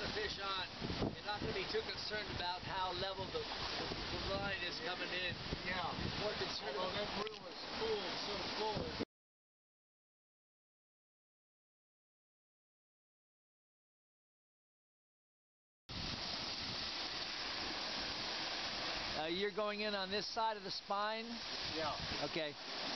the fish on, you're not going to be too concerned about how level the line is coming in. Yeah. More concerned Although about that reel is full, so full. you're going in on this side of the spine? Yeah. Okay.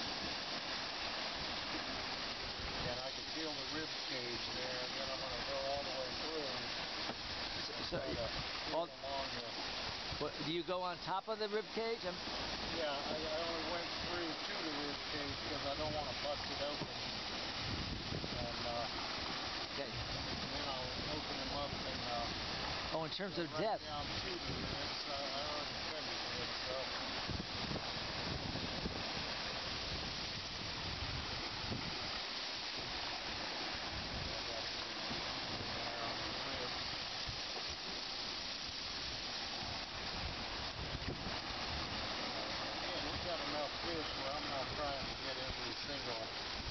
And I can feel the rib cage there, and then I'm going to go all the way through. What, do you go on top of the rib cage? Yeah, I only went through to the rib cage because I don't want to bust it open. And okay. Then I'll open them up and oh, in terms of right depth. down to the ribs. I already finished the rib stuff. Got enough fish where I'm not trying to get every single.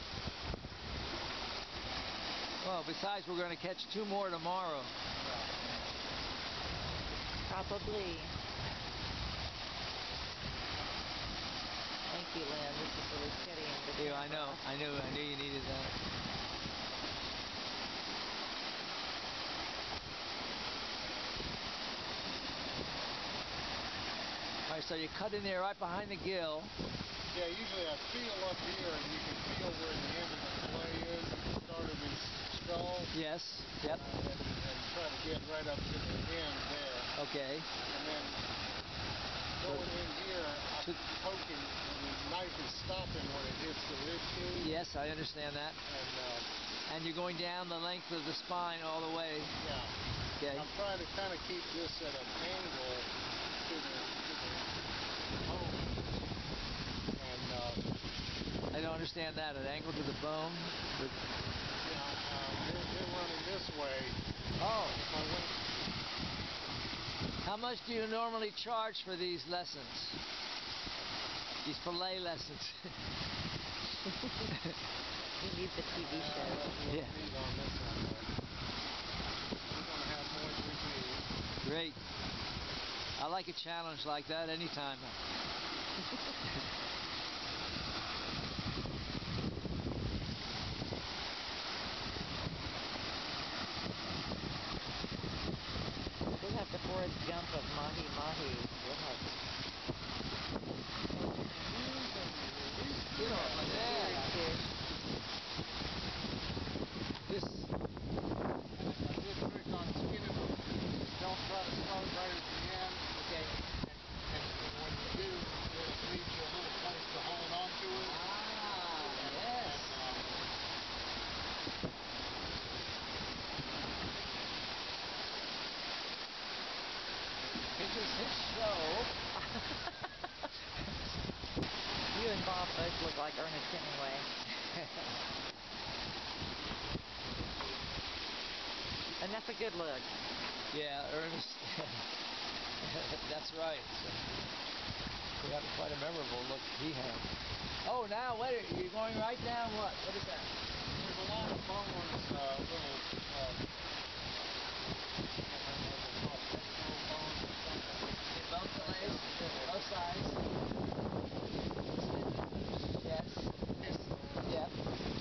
Well, besides, we're going to catch 2 more tomorrow. Probably. Thank you, Lynn. This is really steadying the camera. Yeah, I knew you needed that. All right, so you cut in there right behind the gill. Yeah, usually I feel up here, and you can feel where the end of the fillet is at the start of his skull. Yes, yep. And try to get right up to the end there. Okay. And then going in here, I'm poking, and the knife is stopping when it hits the rib cage. Yes, I understand that. And you're going down the length of the spine all the way. Yeah. Okay. I'm trying to kind of keep this at an angle to the bone. And I don't understand that. An angle to the bone? they're running this way. Oh. If I went. How much do you normally charge for these lessons? These fillet lessons? You need the TV show. Yeah. On this one, we're going to have more than we need. Great. I like a challenge like that anytime. We'll have the Forrest Gump of Mahi Mahi. We'll have This a good trick on skinning them. Don't try to start right at the end. okay. And when you do, it leaves you a little place to hold on to it. Yes. This is his show. You and Bob both look like Ernest Hemingway. And that's a good look. Yeah, Ernest. That's right. He had quite a memorable look he had. Oh, now wait, you're going right down what? What is that? There's a lot of boneless Bone fillets, both sides. Yes. Yep.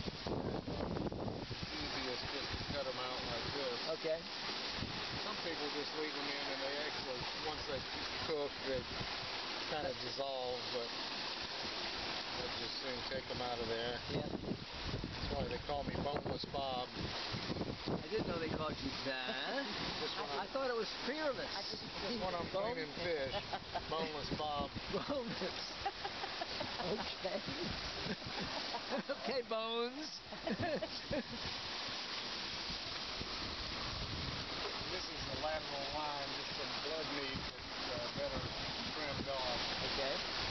Easiest just to cut them out like this. Okay. Some people just leave them in and they actually, once they cook, they kind of dissolve, but I just soon take them out of there. Yeah. That's why they call me Boneless Bob. I didn't know they called you that. I thought it was fearless. Just when I'm cleaning fish. Boneless Bob. Boneless. Okay. Okay, Bones. This is the lateral line, just some blood meat that's better trimmed off. Okay.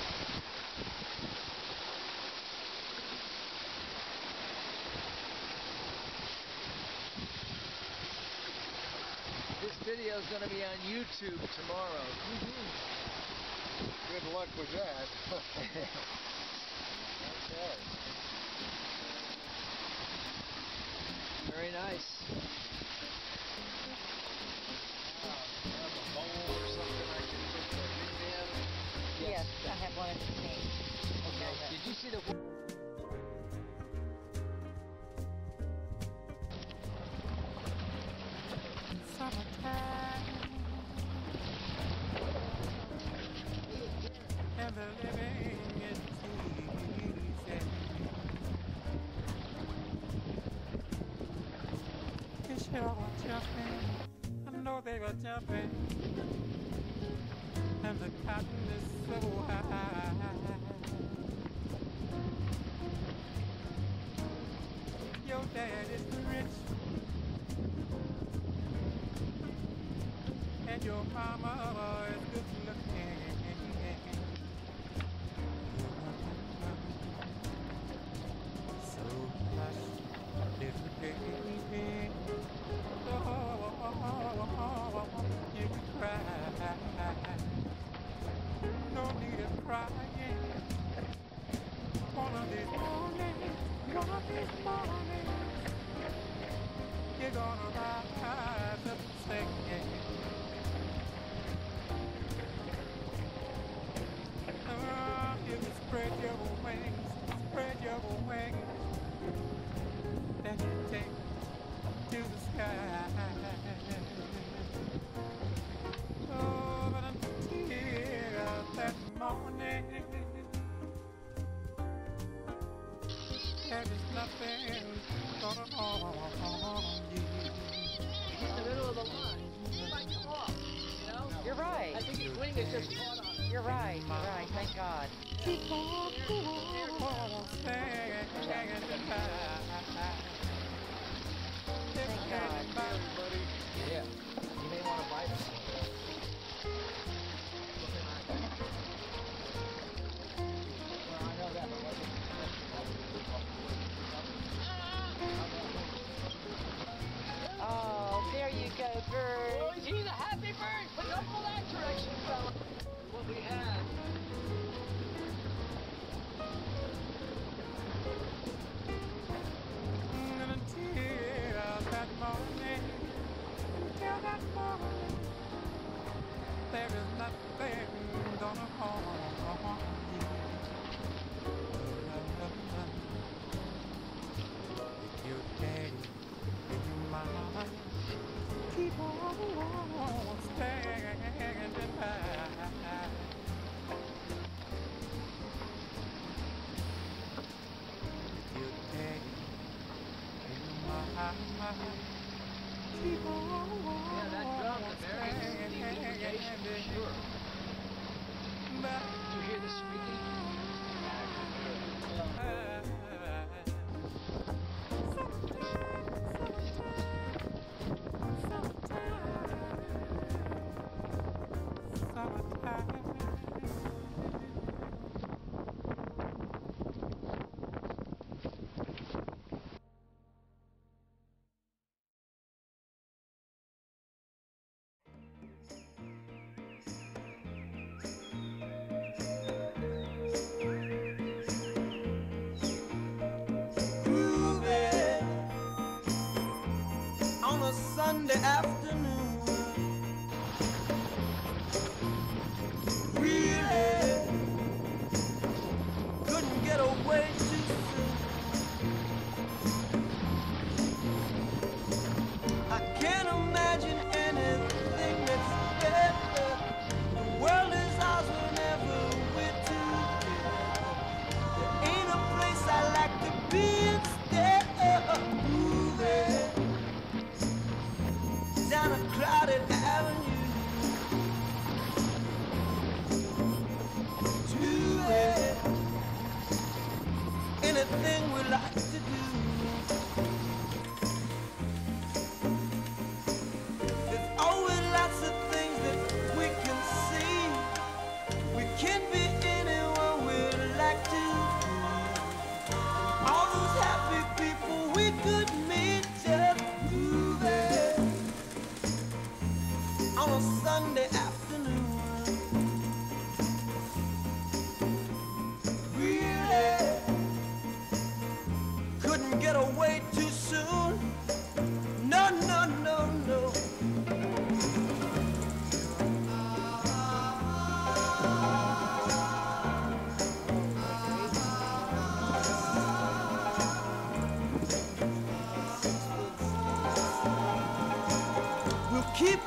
This video is going to be on YouTube tomorrow. Good luck with that. Okay. Very nice. I have one of the pink. Okay. Did you see the? Summertime and the living is easy. Fish are jumping, I know they were jumping, and the cotton is so high. Your dad is rich, and your mama is good looking. So hush, little baby, oh, you can cry. No need of crying. One of these mornings, you're gonna rise up singing. You can spread your wings, then you take to the sky. Oh, but until that morning, there is nothing gonna harm you. In the middle of the line. He might come off. You know? You're right. I think his wing is just caught on it. You're right. Thank God. Keep on singing goodbye. Thank God. Buddy. Yeah. You may want to bite us. Well, I know that, but what? Oh, there you go, bird. Oh, he's a happy bird, but don't go that direction, fella. What we had. Until that morning, there is nothing gonna harm you. If your daddy and your mama keep on standing by. If your daddy and your mama keep on Yeah, that drum's a very standing deep indication for sure. by. Did you hear the squeaking?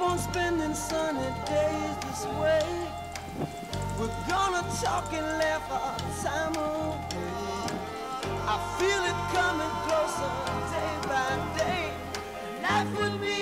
on spending sunny days this way. We're gonna talk and laugh our time away. I feel it coming closer day by day. Life would be